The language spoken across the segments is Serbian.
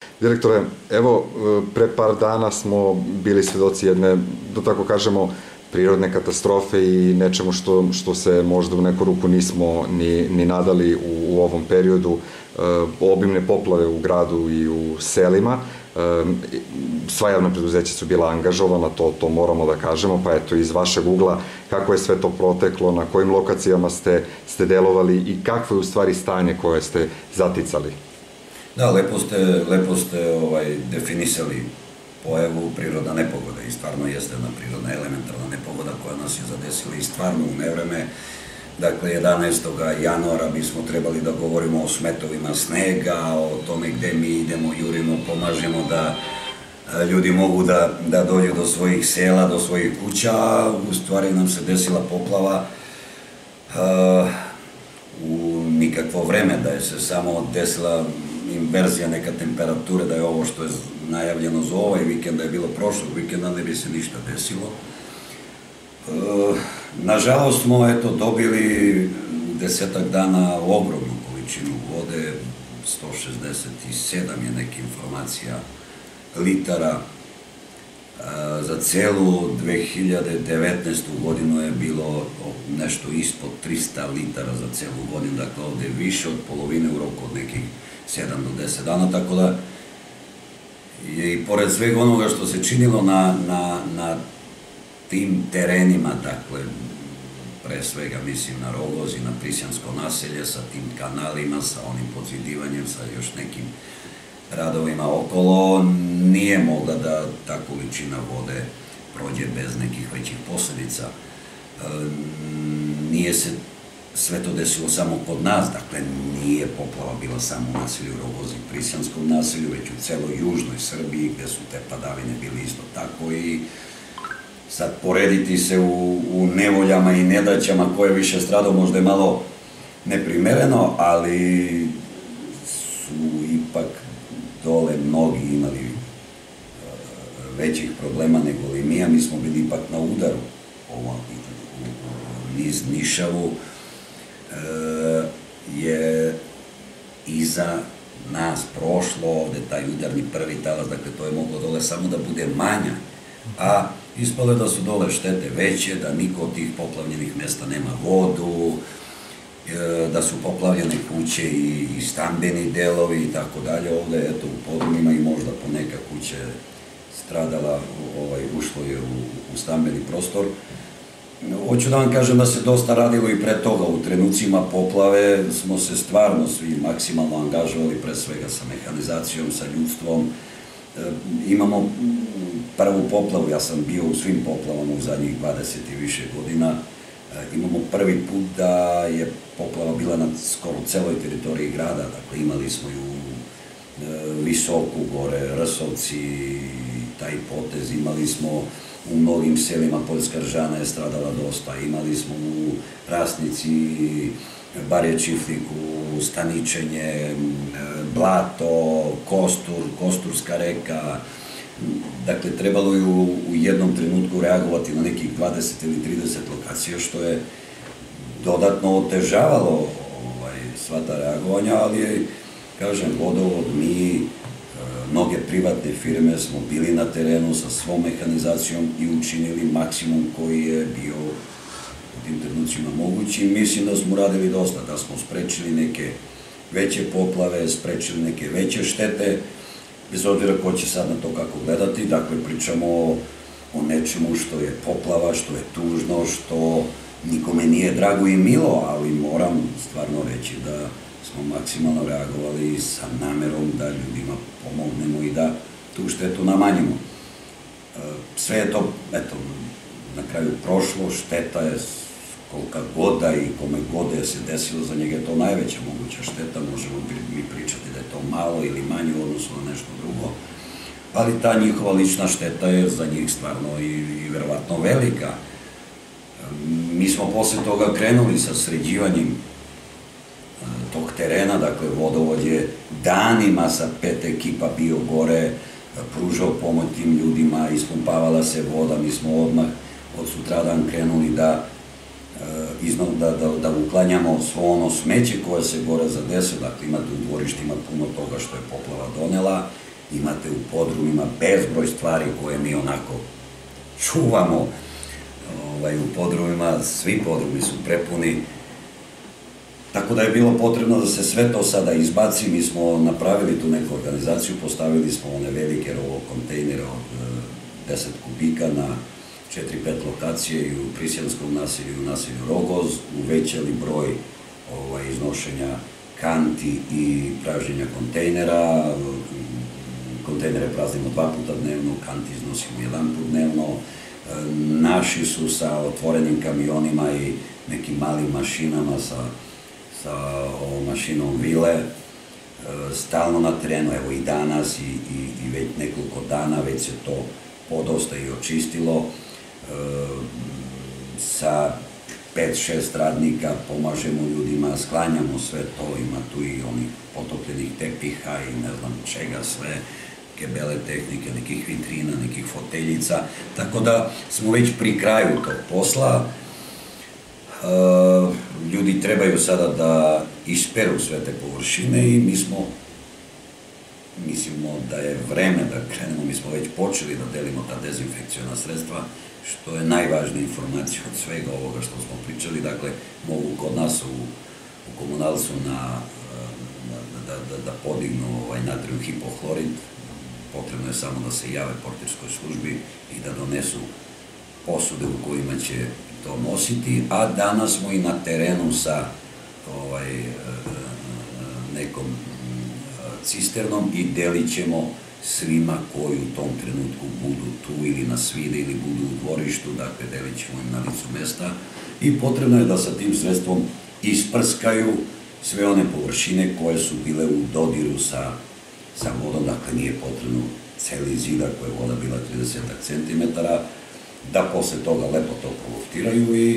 Direktore, evo, pre par dana smo bili svedoci jedne, da tako kažemo, prirodne katastrofe i nečemu što se možda u neku ruku nismo ni nadali u ovom periodu, obimne poplave u gradu i u selima. Sva javna preduzeća su bila angažovana, to moramo da kažemo, pa eto, iz vašeg ugla, kako je sve to proteklo, na kojim lokacijama ste delovali i kakvo je u stvari stanje koje ste zaticali? Da, lepo ste definisali pojavu prirodna nepogoda i stvarno jeste jedna prirodna elementarna nepogoda koja nas je zadesila i stvarno u nevreme. Dakle, 11. januara bismo trebali da govorimo o smetovima snega, o tome gde mi idemo, jurimo, pomažemo da ljudi mogu da dođu do svojih sela, do svojih kuća, a u stvari nam se desila poplava u nikakvo vreme, da je se samo desila inverzija neka temperature, da je ovo što je najavljeno za ovaj vikend, da je bilo prošlog vikenda, ne bi se ništa desilo. Nažalost smo dobili 10 dana ogromnu količinu vode, 167 je neka informacija litara. Za celu 2019. godinu je bilo nešto ispod 300 litara za celu godinu, dakle ovde je više od polovine u roku od nekih 7 do 10 dana, tako da je i pored svega onoga što se činilo na tim terenima, dakle, pre svega mislim na Rogoz i na Prisjansko naselje sa tim kanalima, sa onim podzidivanjem, sa još nekim radovima okolo, nije mogla da ta količina vode prođe bez nekih većih posledica. Nije se sve to desilo samo kod nas, dakle, nije poplava bila samo u naselju Rogoz i Prisjanskom naselju, već u celoj južnoj Srbiji, gde su te padavine bili isto tako i sad porediti se u nevoljama i nedaćama ko je više stradao možda je malo neprimereno, ali su ipak dole mnogi imali većih problema nego li mi, a mi smo bili ipak na udaru niz Nišavu je iza nas prošlo ovde taj udarni prvi talas, dakle to je moglo dole samo da bude manja, a ispalo je da su dole štete veće, da niko od tih poplavljenih mesta nema vodu, da su poplavljene kuće i stambeni delovi i tako dalje. Ovde, eto, u podrumima i možda po neka kuća je stradala, ušlo je u stambeni prostor. Hoću da vam kažem da se dosta radilo i pre toga. U trenucima poplave smo se stvarno svi maksimalno angažovali, pre svega sa mehanizacijom, sa ljudstvom. Imamo prvu poplavu, ja sam bio u svim poplavama u zadnjih 20 i više godina. Imamo prvi put da je poplava bila na skoro celoj teritoriji grada, dakle imali smo ju Visoku gore, Rsovci, taj potez, imali smo u mnogim selima, Poljska Ržana je stradala dosta, imali smo u Rasnici, Barje Čifliku, Staničenje, Blato, Kostur, Kosturska reka. Dakle, trebalo je u jednom trenutku reagovati na nekih 20 ili 30 lokacija, što je dodatno otežavalo sva ta reagovanja, ali, kažem, Vodovod, mi, mnoge privatne firme smo bili na terenu sa svom mehanizacijom i učinili maksimum koji je bio u tim trenucima mogući. Mislim da smo radili dosta, da smo sprečili neke veće poplave, sprečili neke veće štete, bez obzira ko će sad na to kako gledati. Dakle, pričamo o nečemu što je poplava, što je tužno, što nikome nije drago i milo, ali moram stvarno reći da smo maksimalno reagovali sa namerom da ljudima pomognemo i da tu štetu namanjimo. Sve je to, eto, na kraju prošlo, šteta je kolika god da i kome god da je se desilo, za njega je to najveća moguća šteta, možemo mi pričati da je to malo ili manje u odnosu na nešto drugo, ali ta njihova lična šteta je za njih stvarno i verovatno velika. Mi smo posle toga krenuli sa sređivanjem tog terena, dakle Vodovod je danima sa 5 ekipa bio gore, pružao pomoć tim ljudima, ispumpavala se voda, mi smo odmah od sutradan krenuli da uklanjamo svo ono smeće koje se gore zadesilo, dakle imate u dvorištima puno toga što je poplava donela imate u podrumima bezbroj stvari koje mi onako čuvamo u podrumima, svi podrumi su prepuni, tako da je bilo potrebno da se sve to sada izbaci. Mi smo napravili tu neku organizaciju, postavili smo one velike kontejnere od 10 kubika na 4-5 lokacije i u Prisjelskom naselju i u naselju Rogoz, uvećali broj iznošenja kanti i pražnjenja kontejnera. Kontejnere praznimo 2 puta dnevno, kanti iznosimo 1 put dnevno. Naši su sa otvorenim kamionima i nekim malim mašinama, sa mašinom vile, stalno na terenu, evo i danas i već nekoliko dana već se to podosta i očistilo. Sa 5-6 radnika pomažemo ljudima, sklanjamo sve to, ima tu i onih potopljenih tepiha i ne znam čega sve, kebele tehnike, nekih vitrina, nekih foteljica, tako da smo već pri kraju tog posla. Ljudi trebaju sada da isperu sve te površine i mislimo da je vreme da krenemo, mi smo već počeli da delimo ta dezinfekciona sredstva, što je najvažnija informacija od svega ovoga što smo pričali. Dakle, mogu kod nas u komunalcu da podignu natrijum hipohlorid, potrebno je samo da se jave portirskoj službi i da donesu posude u kojima će to nositi, a danas smo i na terenu sa nekom cisternom i delit ćemo svima koji u tom trenutku budu tu ili na svide ili budu u dvorištu, dakle delit ćemo im na licu mesta i potrebno je da sa tim sredstvom isprskaju sve one površine koje su bile u dodiru sa vodom, dakle nije potrebno celi zid ako je voda bila 30 cm, da posle toga lepo to proluftiraju i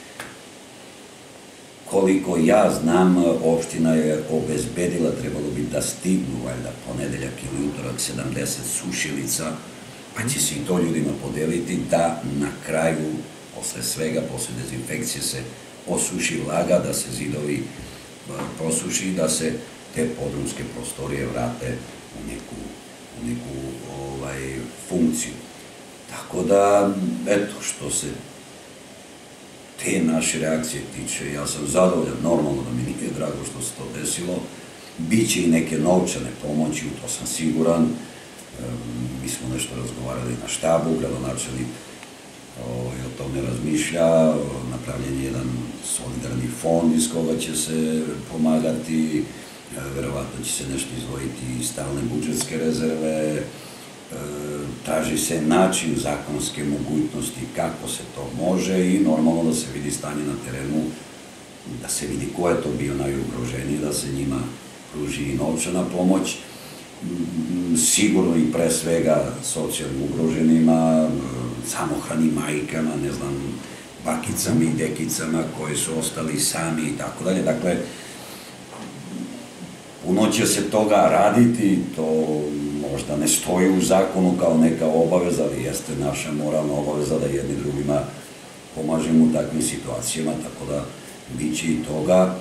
koliko ja znam, opština je obezbedila, trebalo bi da stignu, valjda, ponedeljak ili utorak 70 sušilica, pa će se i to ljudima podeliti da na kraju, posle svega, posle dezinfekcije se osuši vlaga, da se zidovi prosuši i da se te podrumske prostorije vrate u neku funkciju. Tako da, eto, što se te naše reakcije tiče, ja sam zadovoljan, normalno da mi nije drago što se to desilo, bit će i neke novčane pomoći, u to sam siguran, mi smo nešto razgovarali na štabu, gradonačelnik o tome razmišlja, napravljen je jedan solidarni fond iz koga će se pomagati, verovatno će se nešto izdvojiti iz stalne budžetske rezerve, traži se način zakonske mogućnosti kako se to može i normalno da se vidi stanje na terenu, da se vidi ko je to bio najugroženiji, da se njima pruži i novčana pomoć, sigurno i pre svega socijalno ugroženima, samohranim majkama, ne znam, bakicama i dekicama koji su ostali sami i tako dalje. Dakle, puno će se toga raditi, to možda ne stoji u zakonu kao neka obaveza, ali jeste naša moralna obaveza da jedni drugima pomažemo u takvim situacijama, tako da bit će i toga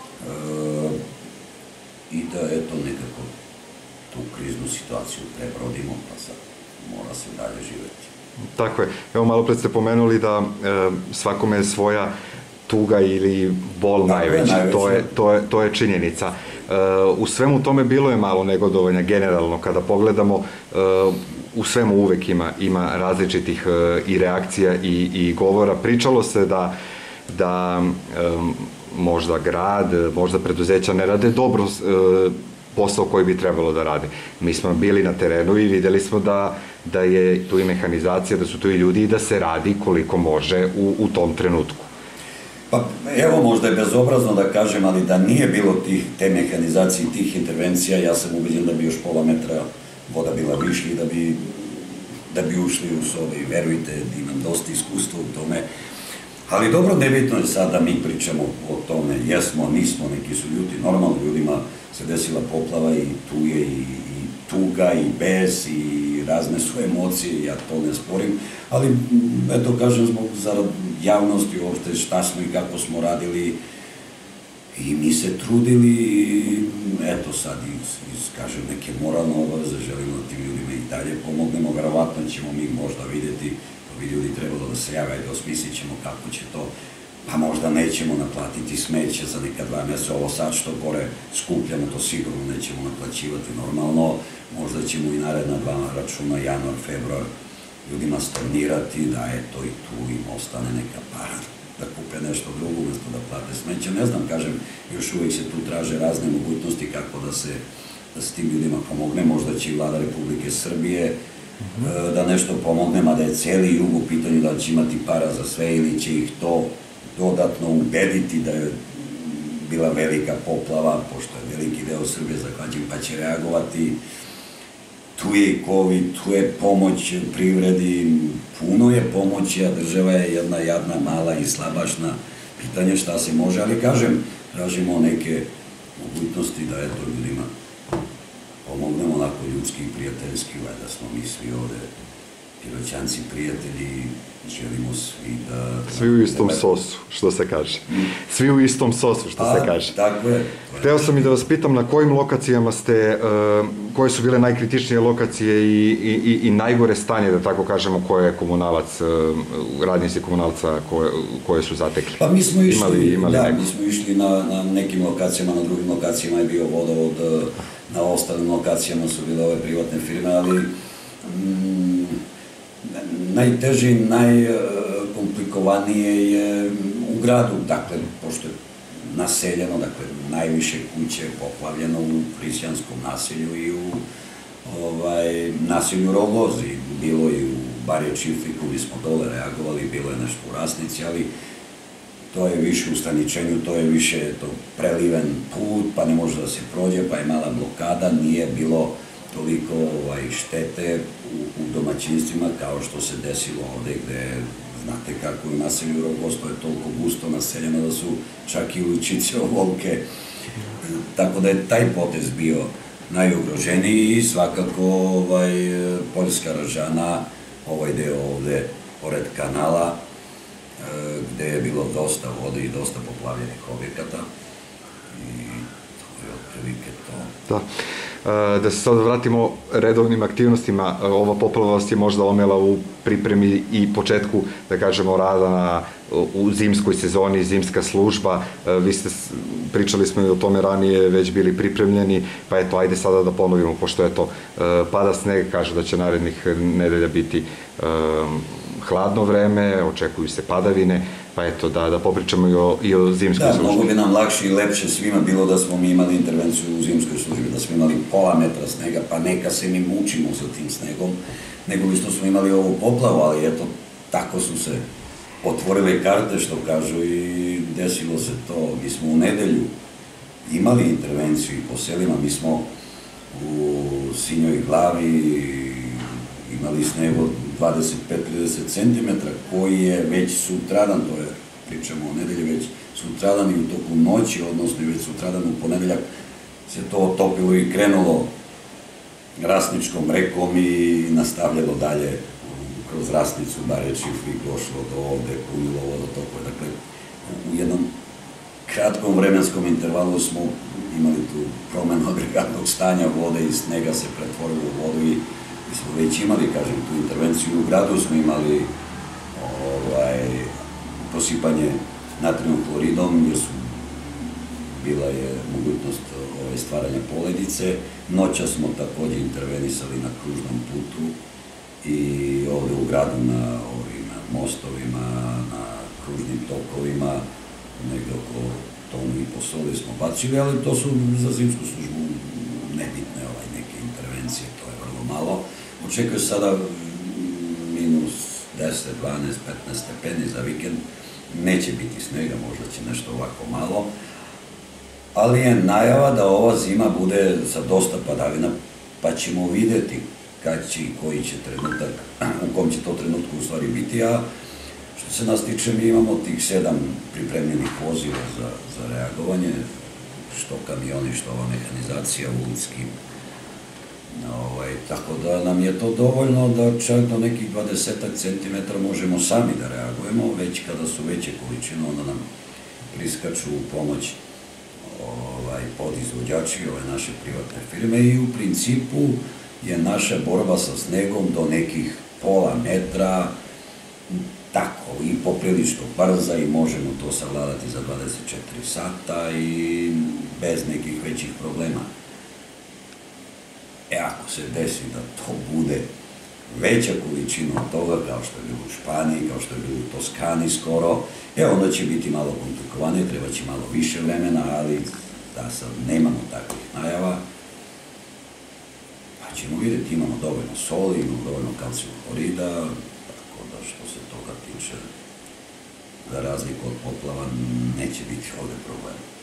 i da eto nekako tu kriznu situaciju prebrodimo, pa sad mora se dalje živeti. Tako je. Evo, malo pred ste pomenuli da svakome je svoja tuga ili bol najveći. To je činjenica. U svemu tome bilo je malo negodovanja generalno. Kada pogledamo, u svemu uvek ima različitih i reakcija i govora. Pričalo se da možda grad, možda preduzeća ne rade dobro posao koji bi trebalo da rade. Mi smo bili na terenu i videli smo da je tu i mehanizacija, da su tu i ljudi i da se radi koliko može u tom trenutku. Pa evo, možda je bezobrazno da kažem, ali da nije bilo te mehanizacije i tih intervencija, ja sam ubeđen da bi još pola metra voda bila višlja i da bi ušli u sobe i verujte, imam dosta iskustva u tome. Ali dobro, nebitno je sad da mi pričamo o tome, jesmo, nismo, neki su ljudi, normalno ljudima se desila poplava i tu je i tuga i bes i razne su emocije, ja to ne sporim, ali eto kažem zbog zarad javnosti uopšte šta smo i kako smo radili i mi se trudili i eto sad kažem neke moralne obaveze želimo da dalje pomognemo, verovatno ćemo mi možda vidjeti, ovi ljudi trebalo da se jave, da osmislit ćemo kako će to, pa možda nećemo naplatiti smeće za neka 2 mjeseca, ovo sad što gore skupljamo, to sigurno nećemo naplaćivati normalno, možda ćemo i naredna 2 računa, januar, februar, ljudima stornirati, da eto i tu im ostane neka para, da kupe nešto drugo umjesto da plate smeće. Ne znam, kažem, još uvijek se tu traže razne mogućnosti kako da se s tim ljudima pomogne, možda će i vlada Republike Srbije da nešto pomogne, mada je cijeli jug u pitanju da će imati para za sve ili će ih to dodatno ubediti da je bila velika poplava, pošto je veliki deo Srbije zahvaćen, pa će reagovati. Tu je i COVID, tu je pomoć privredi, puno je pomoći, a država je jedna jadna, mala i slabašna. Pitanje šta se može, ali kažem, tražimo neke mogućnosti da eto ljudima pomognemo onako ljudski i prijateljski, da smo mi svi ovde Piroćanci prijatelji, želimo svi da... Svi u istom sosu, što se kaže. Svi u istom sosu, što se kaže. Tako je. Hteo sam i da vas pitam na kojim lokacijama ste, koje su bile najkritičnije lokacije i najgore stanje, da tako kažemo, koje je komunalac, radnici komunalca koje su zatekli? Pa mi smo išli na nekim lokacijama, na drugim lokacijama je bio vodovod, na ostalim lokacijama su bile ove privatne firme, ali najteže, najkomplikovanije je u gradu, dakle, pošto je naseljeno, dakle, najviše kuće je poplavljeno u hrišćanskom naselju i u naselju Rogozi, bilo i u Barje Čifliku, mi smo dole reagovali, bilo je nešto u Rasnici, ali to je više u Staničenju, to je više preliven put, pa ne može da se prođe, pa je mala blokada, nije bilo toliko štete u domaćinstvima kao što se desilo ovde gde, znate kako u naselju Rogoz, to je toliko gusto naseljeno da su čak i uličice ovolke. Tako da je taj potez bio najugroženiji i svakako Poljska Ražana, ovaj deo ovde pored kanala, gde je bilo dosta vode i dosta poplavljenih objekata i to je otprilike to. Da. Da se sad vratimo redovnim aktivnostima, ova poplava vas je možda omela u pripremi i početku, da kažemo, rada u zimskoj sezoni, zimska služba, pričali smo i o tome ranije, već bili pripremljeni, pa eto, ajde sada da ponovimo, pošto eto, pada sneg, kažu da će narednih nedelja biti hladno vreme, očekuju se padavine, pa eto, da popričamo i o zimskoj službi. Da, mnogo bi nam lakše i lepše svima bilo da smo mi imali intervenciju u zimskoj službi, da smo imali pola metra snega, pa neka se mi mučimo sa tim snegom, nego li što smo imali ovu poplavu, ali eto, tako su se otvorile karte, što kažu, i desilo se to. Mi smo u nedelju imali intervenciju i po selima, mi smo u Sinjoj Glavi imali sneg od 25-30 cm, koji je već sutradan, to je, pričamo o nedelji, već sutradan i u toku noći, odnosno i već sutradan u ponedeljak, se to otopilo i krenulo Rasničkom rekom i nastavljalo dalje kroz Rasnicu, Barje Čiflik, došlo do ovde, punilo vodotokove. Dakle, u jednom kratkom vremenskom intervalu smo imali tu promenu agregatnog stanja, vode i snega se pretvorilo u vodu i mi smo već imali, kažem, tu intervenciju. U gradu smo imali posipanje natrijum hloridom, jer bila je mogućnost stvaranja poledice. Noća smo takođe intervenisali na kružnom putu i ovde u gradu na mostovima, na kružnim tokovima, negde oko tonu i po soli smo bacili, ali to su za zimsku službu nebitne neke intervencije, to je vrlo malo. Očekuje se sada minus 10, 12, 15 stepeni za vikend, neće biti snega, možda će nešto ovako malo, ali je najava da ova zima bude sa dosta padavina, pa ćemo videti kad će i koji će trenutak, u kom će to trenutku u stvari biti, a što se nas tiče, mi imamo tih 7 pripremljenih poziva za reagovanje, što kamioni, što ova mehanizacija, ulički, tako da nam je to dovoljno da čak do nekih 20 centimetara možemo sami da reagujemo, već kada su veće količine, onda nam priskaču u pomoć podizvođači, ove naše privatne firme i u principu je naša borba sa snegom do nekih pola metra, tako i poprilično brza i možemo to savladati za 24 sata i bez nekih većih problema. Ako se desi da to bude veća količina od toga, kao što je bilo u Španiji, kao što je bilo u Toskani skoro, onda će biti malo komplikovanije, treba će malo više vremena, ali da sad nemamo takvih najava, pa ćemo vidjeti, imamo dovoljno soli, imamo dovoljno kalcijum klorida, tako da što se toga tiče, za razliku od poplava, neće biti ovde problema.